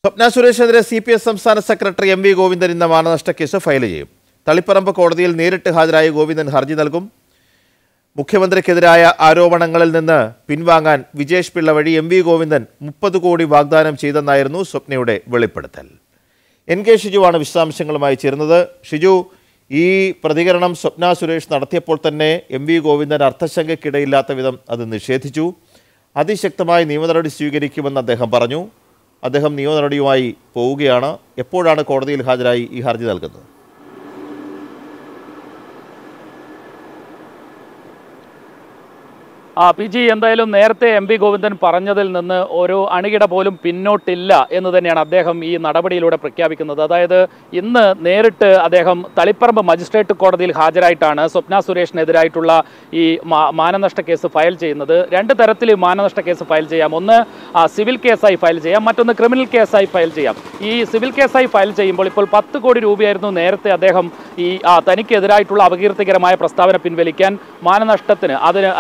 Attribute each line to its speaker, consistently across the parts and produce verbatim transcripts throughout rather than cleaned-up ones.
Speaker 1: സ്വപ്ന സുരേഷിനെതിരെ C P S സംസ്ഥാന secretary M V Govindan ഇന്ന് മാനനഷ്ട കേസ് ഫയൽ ചെയ്യും. തളിപ്പറമ്പ് കോടതിയിൽ നേരിട്ട് ഹാജരായ ഗോവിന്ദൻ ഹർജി നൽകും. മുഖ്യമന്ത്രിക്കെതിരായ ആരോപണങ്ങളിൽ നിന്ന് പിൻവാങ്ങാൻ വിജേഷ് പിള്ള വഴി എം വി ഗോവിന്ദൻ മുപ്പത് കോടി വാഗ്ദാനം ചെയ്തെന്നായിരുന്നു സ്വപ്നയുടെ വെളിപ്പെടുത്തൽ. എൻ കെ ഷിജുവാണ് വിശദാംശങ്ങളുമായി ചേരുന്നത്. ഷിജു, ഈ പ്രതികരണം സ്വപ്ന സുരേഷ് നടത്തിയപ്പോൾ തന്നെ എം വി ഗോവിന്ദൻ അർത്ഥശങ്കയ്ക്കിടയില്ലാത്ത വിധം അത് നിഷേധിച്ചു. അതിശക്തമായ നിയമനടപടി സ്വീകരിക്കുമെന്ന് അദ്ദേഹം പറഞ്ഞു. അദ്ദേഹം നിയമ നടപടിയുമായി പോവുകയാണ്. എപ്പോഴാണ് കോടതിയിൽ ഹാജരായി ഈ ഹർജി നൽകുന്നത്?
Speaker 2: ആ പി ജി എന്തായാലും നേരത്തെ എം വി ഗോവിന്ദൻ പറഞ്ഞതിൽ നിന്ന് ഒരു അണികിട പോലും പിന്നോട്ടില്ല എന്ന് തന്നെയാണ് അദ്ദേഹം ഈ നടപടിയിലൂടെ പ്രഖ്യാപിക്കുന്നത്. അതായത് ഇന്ന് നേരിട്ട് അദ്ദേഹം തളിപ്പറമ്പ് മജിസ്ട്രേറ്റ് കോടതിയിൽ ഹാജരായിട്ടാണ് സ്വപ്ന സുരേഷിനെതിരായിട്ടുള്ള ഈ മാനനഷ്ട കേസ് ഫയൽ ചെയ്യുന്നത്. രണ്ട് തരത്തിൽ മാനനഷ്ട കേസ് ഫയൽ ചെയ്യാം. ഒന്ന് സിവിൽ കേസായി ഫയൽ ചെയ്യാം, മറ്റൊന്ന് ക്രിമിനൽ കേസായി ഫയൽ ചെയ്യാം. ഈ സിവിൽ കേസായി ഫയൽ ചെയ്യുമ്പോൾ ഇപ്പോൾ പത്ത് കോടി രൂപയായിരുന്നു നേരത്തെ അദ്ദേഹം ഈ തനിക്കെതിരായിട്ടുള്ള അപകീർത്തികരമായ പ്രസ്താവന പിൻവലിക്കാൻ മാനനഷ്ടത്തിന് അതിന്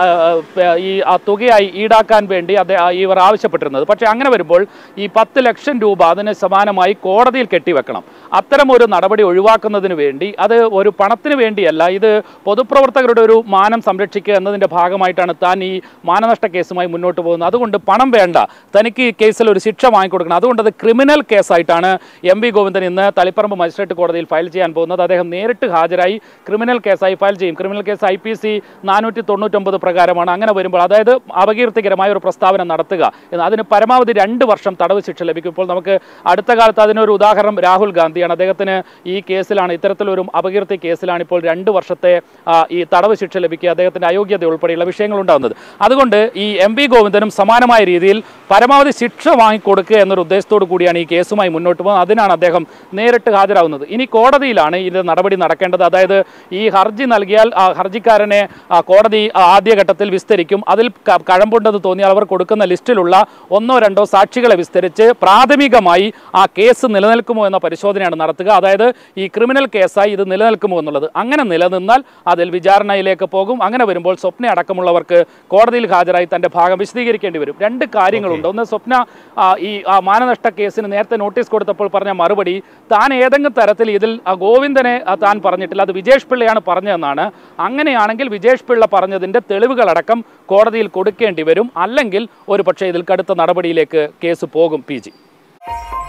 Speaker 2: ഈ ആ തുകയായി ഈടാക്കാൻ വേണ്ടി അദ്ദേഹം ഇവർ ആവശ്യപ്പെട്ടിരുന്നത്. പക്ഷേ അങ്ങനെ വരുമ്പോൾ ഈ പത്ത് ലക്ഷം രൂപ അതിന് സമാനമായി കോടതിയിൽ കെട്ടിവെക്കണം. അത്തരമൊരു നടപടി ഒഴിവാക്കുന്നതിന് വേണ്ടി, അത് ഒരു പണത്തിന് വേണ്ടിയല്ല, ഇത് പൊതുപ്രവർത്തകരുടെ ഒരു മാനം സംരക്ഷിക്കുക എന്നതിൻ്റെ ഭാഗമായിട്ടാണ് താൻ ഈ മാനനഷ്ട കേസുമായി മുന്നോട്ട് പോകുന്നത്. അതുകൊണ്ട് പണം വേണ്ട, തനിക്ക് ഈ കേസിൽ ഒരു ശിക്ഷ വാങ്ങിക്കൊടുക്കണം. അതുകൊണ്ട് അത് ക്രിമിനൽ കേസായിട്ടാണ് എം വി ഗോവിന്ദൻ ഇന്ന് തളിപ്പറമ്പ് മജിസ്ട്രേറ്റ് കോടതിയിൽ ഫയൽ ചെയ്യാൻ പോകുന്നത്. അദ്ദേഹം നേരിട്ട് ഹാജരായി ക്രിമിനൽ കേസായി ഫയൽ ചെയ്യും. Criminal case I P C നാനൂറ്റി തൊണ്ണൂറ്റൊമ്പത് പ്രകാരമാണ്. അങ്ങനെ വരുമ്പോൾ അതായത് അപകീർത്തികരമായ ഒരു പ്രസ്താവന നടത്തുക, അതിന് പരമാവധി രണ്ട് വർഷം തടവ് ശിക്ഷ ലഭിക്കും. ഇപ്പോൾ നമുക്ക് അടുത്ത കാലത്ത് അതിനൊരു ഉദാഹരണം രാഹുൽ ഗാന്ധിയാണ്. അദ്ദേഹത്തിന് ഈ കേസിലാണ്, ഇത്തരത്തിലൊരു അപകീർത്തി കേസിലാണ് ഇപ്പോൾ രണ്ട് വർഷത്തെ ഈ തടവ് ശിക്ഷ ലഭിക്കുക, അദ്ദേഹത്തിൻ്റെ അയോഗ്യത ഉൾപ്പെടെയുള്ള വിഷയങ്ങൾ ഉണ്ടാകുന്നത്. അതുകൊണ്ട് ഈ എം വി ഗോവിന്ദനും സമാനമായ രീതിയിൽ പരമാവധി ശിക്ഷ വാങ്ങിക്കൊടുക്കുക എന്നൊരു ഉദ്ദേശത്തോടു കൂടിയാണ് ഈ കേസുമായി മുന്നോട്ട് പോകുന്നത്. അതിനാണ് അദ്ദേഹം നേരിട്ട് ഹാജരാകുന്നത്. ഇനി കോടതിയിലാണ് ഇത് നടപടി നടക്കേണ്ടത്. അതായത് ഈ ഹർജി നൽകിയാൽ ആ ഹർജിക്കാരനെ കോടതി ആദ്യഘട്ടത്തിൽ വിസ്തരിക്കും. അതിൽ കഴമ്പുണ്ടെന്ന് തോന്നിയാൽ അവർ കൊടുക്കുന്ന ലിസ്റ്റിലുള്ള ഒന്നോ രണ്ടോ സാക്ഷികളെ വിസ്തരിച്ച് പ്രാഥമികമായി ആ കേസ് നിലനിൽക്കുമോ എന്ന പരിശോധനയാണ് നടത്തുക. അതായത് ഈ ക്രിമിനൽ കേസായി ഇത് നിലനിൽക്കുമോ എന്നുള്ളത്. അങ്ങനെ നിലനിന്നാൽ അതിൽ വിചാരണയിലേക്ക് പോകും. അങ്ങനെ വരുമ്പോൾ സ്വപ്ന അടക്കമുള്ളവർക്ക് കോടതിയിൽ ഹാജരായി തന്റെ ഭാഗം വിശദീകരിക്കേണ്ടി വരും. രണ്ട് കാര്യങ്ങളുണ്ട്. ഒന്ന്, സ്വപ്ന ഈ മാനനഷ്ട കേസിന് നേരത്തെ നോട്ടീസ് കൊടുത്തപ്പോൾ പറഞ്ഞ മറുപടി, താൻ ഏതെങ്കിലും തരത്തിൽ ഇതിൽ ഗോവിന്ദനെ താൻ പറഞ്ഞിട്ടില്ല, അത് വിജേഷ് പിള്ളയാണ് പറഞ്ഞതെന്നാണ്. അങ്ങനെയാണെങ്കിൽ വിജേഷ് പിള്ള പറഞ്ഞതിൻ്റെ തെളിവുകളടക്കം കോടതിയിൽ കൊടുക്കേണ്ടി വരും. അല്ലെങ്കിൽ ഒരു പക്ഷേ ഇതിൽ കടുത്ത നടപടിയിലേക്ക് കേസ് പോകും. P G